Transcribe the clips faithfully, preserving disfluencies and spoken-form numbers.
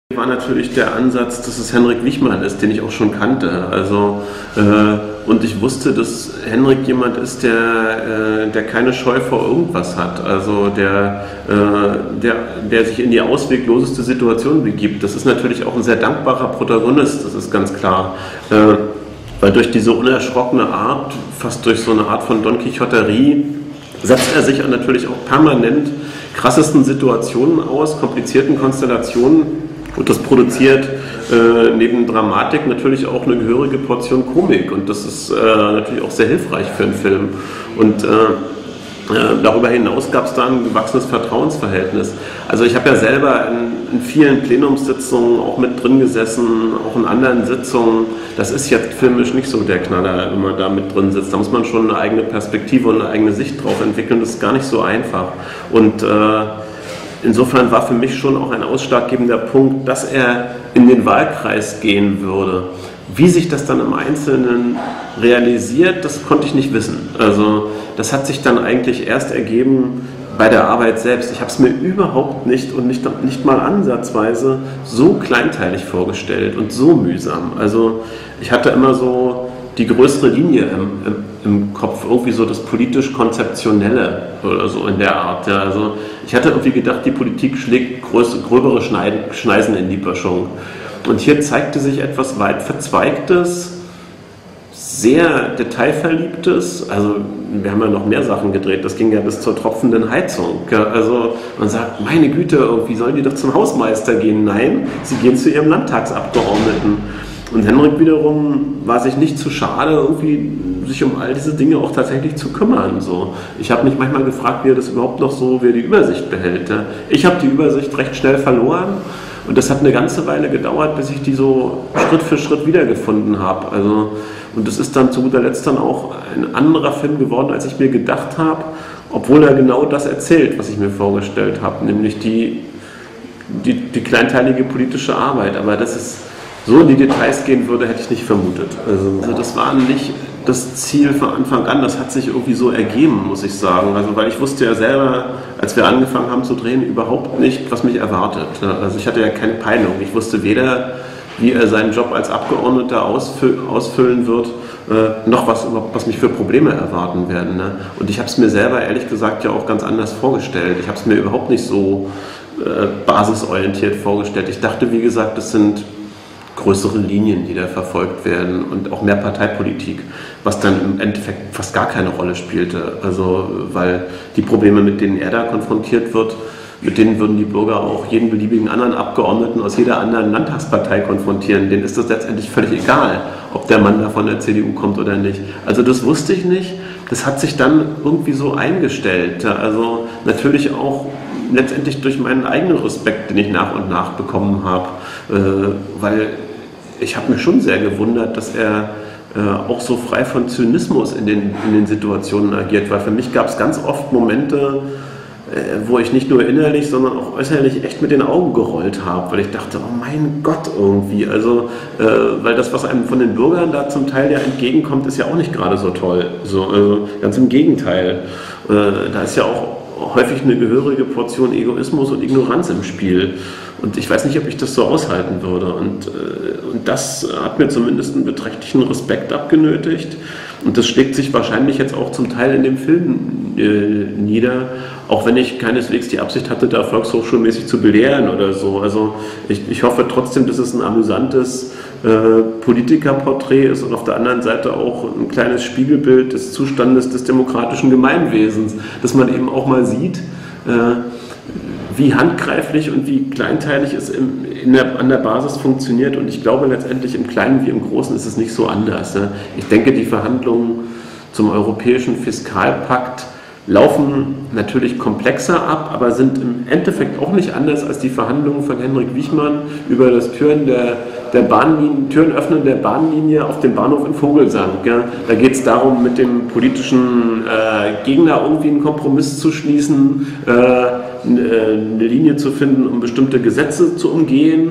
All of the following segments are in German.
War natürlich der Ansatz, dass es Henrik Wichmann ist, den ich auch schon kannte. Also, äh, und ich wusste, dass Henrik jemand ist, der, äh, der keine Scheu vor irgendwas hat. Also der, äh, der, der sich in die auswegloseste Situation begibt. Das ist natürlich auch ein sehr dankbarer Protagonist, das ist ganz klar. Äh, weil durch diese unerschrockene Art, fast durch so eine Art von Don Quixoterie, setzt er sich natürlich auch permanent krassesten Situationen aus, komplizierten Konstellationen. Und das produziert äh, neben Dramatik natürlich auch eine gehörige Portion Komik. Und das ist äh, natürlich auch sehr hilfreich für einen Film. Und äh, äh, darüber hinaus gab es da ein gewachsenes Vertrauensverhältnis. Also ich habe ja selber in, in vielen Plenumssitzungen auch mit drin gesessen, auch in anderen Sitzungen. Das ist jetzt filmisch nicht so der Knaller, wenn man da mit drin sitzt. Da muss man schon eine eigene Perspektive und eine eigene Sicht drauf entwickeln. Das ist gar nicht so einfach. Und äh, insofern war für mich schon auch ein ausschlaggebender Punkt, dass er in den Wahlkreis gehen würde. Wie sich das dann im Einzelnen realisiert, das konnte ich nicht wissen. Also das hat sich dann eigentlich erst ergeben bei der Arbeit selbst. Ich habe es mir überhaupt nicht und nicht, nicht mal ansatzweise so kleinteilig vorgestellt und so mühsam. Also ich hatte immer so die größere Linie im, im, im Kopf, irgendwie so das politisch-konzeptionelle oder so in der Art. Ja. Also ich hatte irgendwie gedacht, die Politik schlägt größere, gröbere Schneiden, Schneisen in die Böschung. Und hier zeigte sich etwas weit Verzweigtes, sehr detailverliebtes, also wir haben ja noch mehr Sachen gedreht, das ging ja bis zur tropfenden Heizung. Also man sagt, meine Güte, irgendwie sollen die doch zum Hausmeister gehen. Nein, sie gehen zu ihrem Landtagsabgeordneten. Und Henrik wiederum war sich nicht zu schade, irgendwie sich um all diese Dinge auch tatsächlich zu kümmern. So. Ich habe mich manchmal gefragt, wie er das überhaupt noch so, wie er die Übersicht behält. Ich habe die Übersicht recht schnell verloren und das hat eine ganze Weile gedauert, bis ich die so Schritt für Schritt wiedergefunden habe. Also, und das ist dann zu guter Letzt dann auch ein anderer Film geworden, als ich mir gedacht habe, obwohl er genau das erzählt, was ich mir vorgestellt habe, nämlich die, die, die kleinteilige politische Arbeit. Aber das ist so in die Details gehen würde, hätte ich nicht vermutet. Also, also das war nicht das Ziel von Anfang an, das hat sich irgendwie so ergeben, muss ich sagen. Also weil ich wusste ja selber, als wir angefangen haben zu drehen, überhaupt nicht, was mich erwartet. Also ich hatte ja keine Peilung. Ich wusste weder, wie er seinen Job als Abgeordneter ausfü- ausfüllen wird, äh, noch was, was mich für Probleme erwarten werden. Ne? Und ich habe es mir selber, ehrlich gesagt, ja auch ganz anders vorgestellt. Ich habe es mir überhaupt nicht so äh, basisorientiert vorgestellt. Ich dachte, wie gesagt, das sind größere Linien, die da verfolgt werden und auch mehr Parteipolitik, was dann im Endeffekt fast gar keine Rolle spielte. Also, weil die Probleme, mit denen er da konfrontiert wird, mit denen würden die Bürger auch jeden beliebigen anderen Abgeordneten aus jeder anderen Landtagspartei konfrontieren. Denen ist das letztendlich völlig egal, ob der Mann da von der C D U kommt oder nicht. Also das wusste ich nicht. Das hat sich dann irgendwie so eingestellt. Also natürlich auch letztendlich durch meinen eigenen Respekt, den ich nach und nach bekommen habe, äh, weil ich habe mich schon sehr gewundert, dass er äh, auch so frei von Zynismus in den, in den Situationen agiert, weil für mich gab es ganz oft Momente, äh, wo ich nicht nur innerlich, sondern auch äußerlich echt mit den Augen gerollt habe, weil ich dachte, oh mein Gott irgendwie, also äh, weil das, was einem von den Bürgern da zum Teil ja entgegenkommt, ist ja auch nicht gerade so toll, so, also ganz im Gegenteil, äh, da ist ja auch häufig eine gehörige Portion Egoismus und Ignoranz im Spiel. Und ich weiß nicht, ob ich das so aushalten würde. Und, äh, und das hat mir zumindest einen beträchtlichen Respekt abgenötigt. Und das schlägt sich wahrscheinlich jetzt auch zum Teil in dem Film äh, nieder, auch wenn ich keineswegs die Absicht hatte, da volkshochschulmäßig zu belehren oder so. Also ich, ich hoffe trotzdem, dass es ein amüsantes äh, Politikerporträt ist und auf der anderen Seite auch ein kleines Spiegelbild des Zustandes des demokratischen Gemeinwesens, dass man eben auch mal sieht, äh, wie handgreiflich und wie kleinteilig es im, in der, an der Basis funktioniert. Und ich glaube letztendlich im Kleinen wie im Großen ist es nicht so anders. Ne? Ich denke, die Verhandlungen zum Europäischen Fiskalpakt laufen natürlich komplexer ab, aber sind im Endeffekt auch nicht anders als die Verhandlungen von Henrik Wichmann über das Türen der, der Bahnlinie, Türenöffnen der Bahnlinie auf dem Bahnhof in Vogelsang. Ja. Da geht es darum, mit dem politischen äh, Gegner irgendwie einen Kompromiss zu schließen, äh, eine Linie zu finden, um bestimmte Gesetze zu umgehen,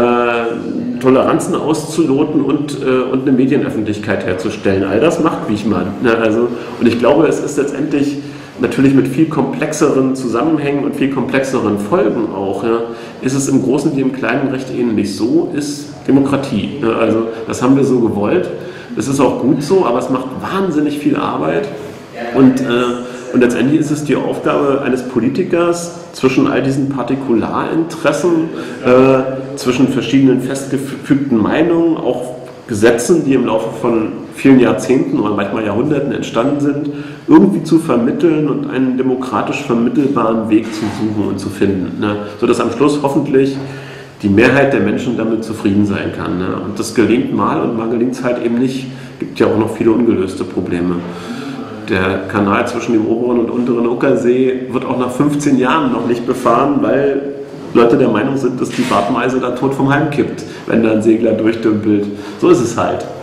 äh, Toleranzen auszuloten und, äh, und eine Medienöffentlichkeit herzustellen. All das macht Wichmann. Ja, also, und ich glaube, es ist letztendlich natürlich mit viel komplexeren Zusammenhängen und viel komplexeren Folgen auch, ja, ist es im Großen wie im Kleinen recht ähnlich. So ist Demokratie. Ja, also das haben wir so gewollt. Das ist auch gut so, aber es macht wahnsinnig viel Arbeit. Und, äh, und letztendlich ist es die Aufgabe eines Politikers, zwischen all diesen Partikularinteressen, äh, zwischen verschiedenen festgefügten Meinungen, auch Gesetzen, die im Laufe von vielen Jahrzehnten oder manchmal Jahrhunderten entstanden sind, irgendwie zu vermitteln und einen demokratisch vermittelbaren Weg zu suchen und zu finden, ne? Sodass am Schluss hoffentlich die Mehrheit der Menschen damit zufrieden sein kann. Ne? Und das gelingt mal und mal gelingt es halt eben nicht. Es gibt ja auch noch viele ungelöste Probleme. Der Kanal zwischen dem oberen und unteren Uckersee wird auch nach fünfzehn Jahren noch nicht befahren, weil Leute der Meinung sind, dass die Wartmeise dann tot vom Heim kippt, wenn da ein Segler durchdümpelt. So ist es halt.